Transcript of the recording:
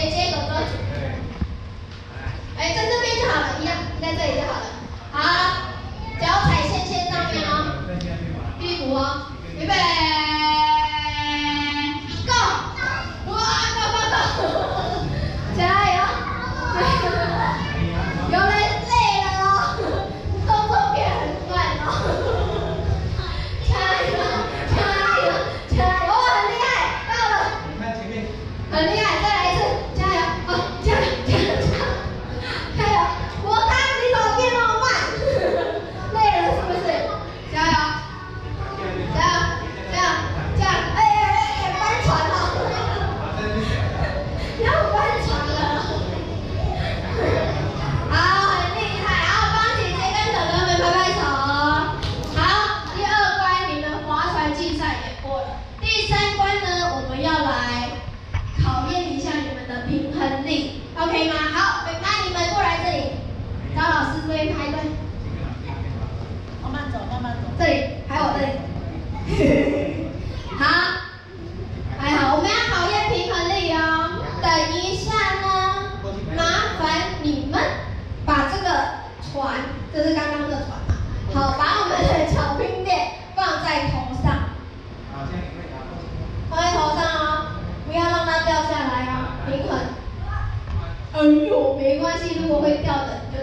姐姐哥哥。哎，在这边就好了，一样，在这里就好了。好，脚踩线线上面哦，屁股哦，预备。 加油！有人累了哦，动作变很慢哦。加油！加油！加油！哦，很厉害，到了。你看前面。很厉害，再来一次，加油！哦，加油！加油！加油！我看你怎么变那么慢，累了是不是？加油！加油！加油！加油！哎，翻船了！要翻船了。 好，很厉害，然后帮姐姐跟哥哥们拍拍手。好，第2关你们划船竞赛也过了，第3关呢，我们要来考验一下你们的平衡力 ，OK 吗？好，那你们过来这里，找老师这边排队。慢慢走，慢慢走。这里，还有我这里。好，还好，我们要考验平衡力哦。等一下呢，麻烦你们把这个船，这是刚刚的船嘛，好，把我们的巧拼垫放在头上。好，这样你会拿过去。放在头上哦，不要让它掉下来哦，平衡。哎呦，没关系，如果会掉的。